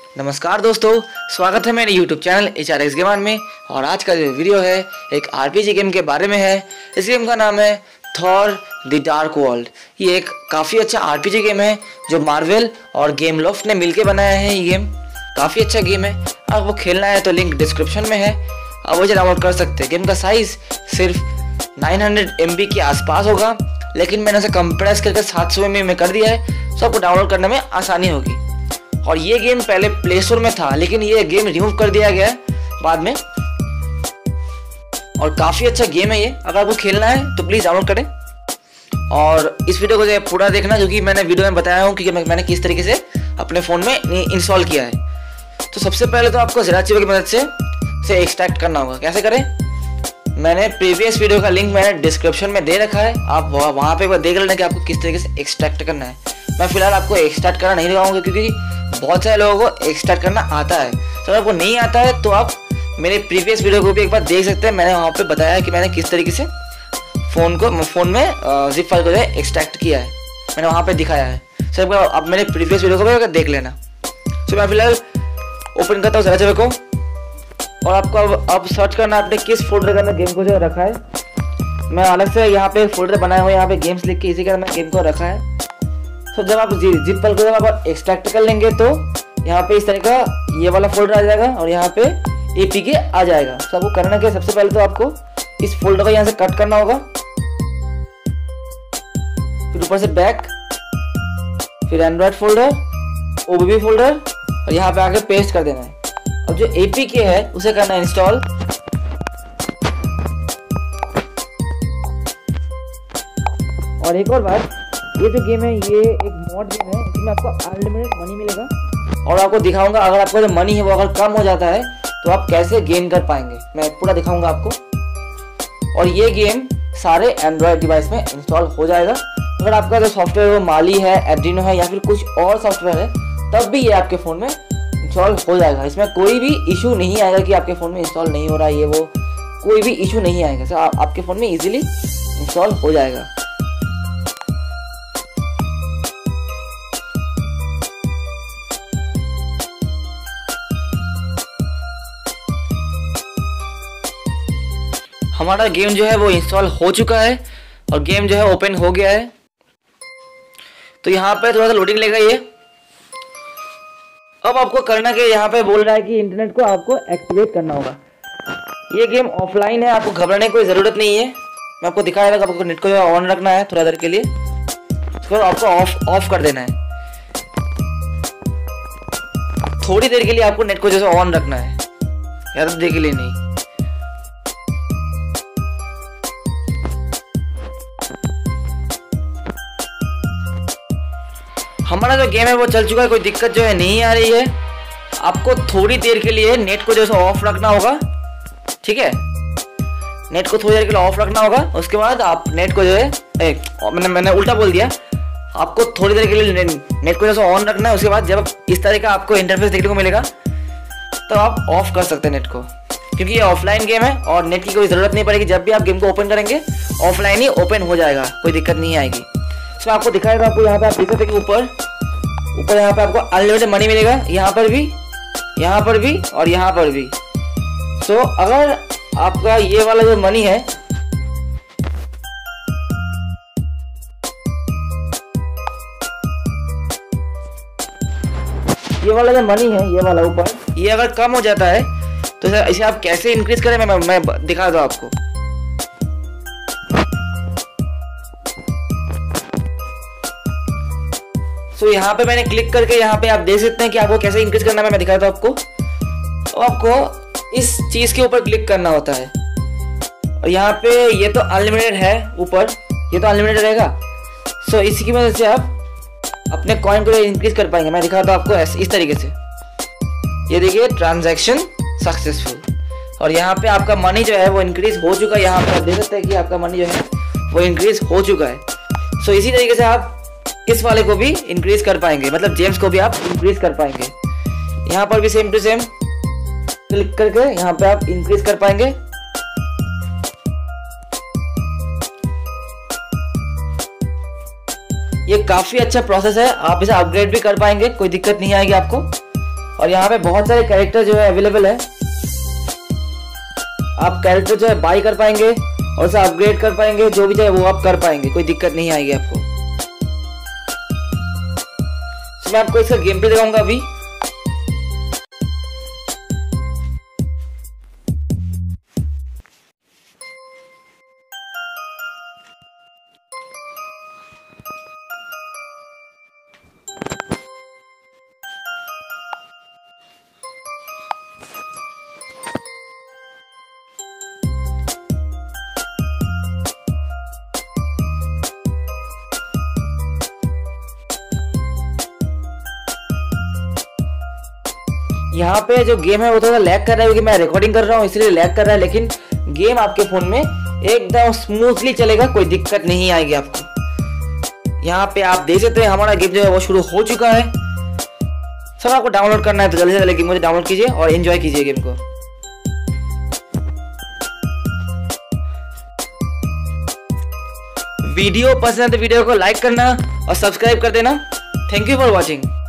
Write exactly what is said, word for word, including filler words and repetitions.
नमस्कार दोस्तों, स्वागत है मेरे YouTube channel H R X gamer में। और आज का जो वीडियो है एक आरपीजी गेम के बारे में है। इस गेम का नाम है थॉर द डार्क वर्ल्ड। ये एक काफ़ी अच्छा आरपीजी गेम है जो मार्वल और गेम लॉफ्ट ने मिलके बनाया है। ये गेम काफ़ी अच्छा गेम है। अगर वो खेलना है तो लिंक डिस्क्रिप्शन में है, आप वो डाउनलोड कर सकते हैं। गेम का साइज़ सिर्फ नौ सौ एम बी के आसपास होगा, लेकिन मैंने उसे कंप्रेस करके सात सौ एम बी में कर दिया है, तो आपको डाउनलोड करने में आसानी होगी। और ये गेम पहले प्ले स्टोर में था, लेकिन ये गेम रिमूव कर दिया गया बाद में। और काफ़ी अच्छा गेम है ये। अगर आपको खेलना है तो प्लीज़ डाउनलोड करें और इस वीडियो को जो है पूरा देखना, क्योंकि मैंने वीडियो में बताया हूँ कि मैंने किस तरीके से अपने फ़ोन में इंस्टॉल किया है। तो सबसे पहले तो आपको ज़राचिवा की मदद से इसे एक्सट्रैक्ट करना होगा। कैसे करें, मैंने प्रीवियस वीडियो का लिंक मैंने डिस्क्रिप्शन में दे रखा है, आप वहाँ पे देख लेना कि आपको किस तरीके से एक्सट्रैक्ट करना है। मैं फिलहाल आपको एक्सट्रैक्ट करना नहीं दिखाऊंगा, क्योंकि बहुत सारे लोगों को एक्सट्रैक्ट करना आता है। तो अगर आपको नहीं आता है तो आप मेरे प्रीवियस वीडियो को भी एक बार देख सकते हैं। मैंने वहाँ पे बताया है कि मैंने किस तरीके से फ़ोन को फ़ोन में जिप फाइल को जो है एक्सट्रैक्ट किया है, मैंने वहाँ पे दिखाया है। सो so, आप मेरे प्रीवियस वीडियो को भी देख लेना। सो so, मैं फिलहाल ओपन करता हूँ ज़राचिवा को, और आपको अब अब सर्च करना है आपने किस फोल्डर के अंदर गेम को जो रखा है। मैं अलग से यहाँ पे फोल्डर बनाया हुआ है, यहाँ पे गेम्स लिख के इसी के अंदर मैं गेम को रखा है। तो जब आप जिप फाइल को जब आप एक्सट्रैक्ट कर लेंगे तो यहाँ पे इस तरह का ये वाला फोल्डर आ जाएगा और यहाँ पे एपीके आ जाएगा। तो आपको करना क्या, सबसे पहले तो आपको इस फोल्डर को यहाँ से कट करना होगा, फिर ऊपर से बैक, फिर एंड्रॉइड फोल्डर, ओबीबी फोल्डर, और यहाँ पे आके पेस्ट कर देना है। अब जो एपीके है उसे करना है इंस्टॉल। और एक और बात, ये जो गेम है ये एक मॉड गेम है, इसमें आपको अनलिमिटेड मनी मिलेगा। और आपको दिखाऊंगा अगर आपका जो मनी है वो अगर कम हो जाता है तो आप कैसे गेन कर पाएंगे, मैं पूरा दिखाऊंगा आपको। और ये गेम सारे एंड्रॉयड डिवाइस में इंस्टॉल हो जाएगा। अगर आपका जो सॉफ्टवेयर वो माली है, एड्रीनो है या फिर कुछ और सॉफ्टवेयर है, तब भी ये आपके फ़ोन में इंस्टॉल हो जाएगा। इसमें कोई भी इशू नहीं आएगा कि आपके फ़ोन में इंस्टॉल नहीं हो रहा है, ये वो कोई भी इशू नहीं आएगा। सर आप, आपके फ़ोन में इजीली इंस्टॉल हो जाएगा। हमारा गेम जो है वो इंस्टॉल हो चुका है और गेम जो है ओपन हो गया है। तो यहाँ पे थोड़ा सा लोडिंग लेगा ये। अब आपको करना क्या, यहाँ पे बोल रहा है कि इंटरनेट को आपको एक्टिवेट करना होगा। ये गेम ऑफलाइन है, आपको घबराने की कोई ज़रूरत नहीं है। मैं आपको दिखाया था, आपको नेट को जो ऑन रखना है थोड़ा देर के लिए, उसको आपको ऑफ ऑफ कर देना है। थोड़ी देर के लिए आपको नेट को जैसे ऑन रखना है, ज़्यादा देर के लिए नहीं। हमारा जो गेम है वो चल चुका है, कोई दिक्कत जो है नहीं आ रही है। आपको थोड़ी देर के लिए नेट को जो है ऑफ रखना होगा, ठीक है। नेट को थोड़ी देर के लिए ऑफ रखना होगा, उसके बाद आप नेट को जो है ए, मैंने मैंने उल्टा बोल दिया। आपको थोड़ी देर के लिए ने, नेट को जो है ऑन रखना है। उसके बाद जब इस तरह का आपको इंटरफेस देखने को मिलेगा तो आप ऑफ कर सकते हैं नेट को, क्योंकि ये ऑफलाइन गेम है और नेट की कोई ज़रूरत नहीं पड़ेगी। जब भी आप गेम को ओपन करेंगे ऑफलाइन ही ओपन हो जाएगा, कोई दिक्कत नहीं आएगी। इसमें आपको दिखाएगा, आपको यहाँ पे आप देख सकते हैं कि ऊपर ऊपर यहाँ पे आपको अनलिमिटेड मनी मिलेगा, यहाँ पर भी, यहाँ पर भी और यहाँ पर भी। सो so, अगर आपका ये वाला जो मनी है ये वाला जो मनी है ये वाला ऊपर, ये अगर कम हो जाता है तो इसे आप कैसे इंक्रीज करें, मैं मैं दिखा दूँ आपको। तो so, यहाँ पे मैंने क्लिक करके यहाँ पे आप देख सकते हैं कि आपको कैसे इंक्रीज करना है, मैं दिखाता हूँ आपको। तो आपको इस चीज़ के ऊपर क्लिक करना होता है, और यहाँ पे ये तो अनलिमिटेड है ऊपर, ये तो अनलिमिटेड रहेगा। सो so, इसी की वजह से आप अपने कॉइन को इंक्रीज कर पाएंगे। मैं दिखाता हूँ आपको ऐसे इस तरीके से। ये देखिए, ट्रांजैक्शन सक्सेसफुल, और यहाँ पे आपका मनी जो है वो इंक्रीज हो चुका है। यहाँ पे आप देख सकते हैं कि आपका मनी जो है वो इंक्रीज हो चुका है। सो so, इसी तरीके से आप इस वाले को भी इंक्रीज कर पाएंगे, मतलब जेम्स को भी आप इंक्रीज कर पाएंगे। यहाँ पर भी सेम टू सेम क्लिक करके यहाँ पे आप इंक्रीज कर पाएंगे। ये काफ़ी अच्छा प्रोसेस है, आप इसे अपग्रेड भी कर पाएंगे, कोई दिक्कत नहीं आएगी आपको। और यहाँ पे बहुत सारे कैरेक्टर जो है अवेलेबल है। आप कैरेक्टर जो है बाई कर पाएंगे और उसे अपग्रेड कर पाएंगे, जो भी चाहे वो आप कर पाएंगे, कोई दिक्कत नहीं आएगी आपको। तो मैं आपको इसका गेम प्ले दिखाऊंगा अभी। यहाँ पे जो गेम है वो थोड़ा लैग कर रहा है क्योंकि मैं रिकॉर्डिंग कर रहा हूँ इसलिए लैग कर रहा है, लेकिन गेम आपके फोन में एकदम स्मूथली चलेगा, कोई दिक्कत नहीं आएगी आपको। यहाँ पे आप देख सकते हैं हमारा गेम जो है वो शुरू हो चुका है। सब आपको डाउनलोड करना है तो जल्दी से जल्दी मुझे डाउनलोड कीजिए और एंजॉय कीजिए गेम को। वीडियो पसंद है तो वीडियो को लाइक करना और सब्सक्राइब कर देना। Thank you for watching.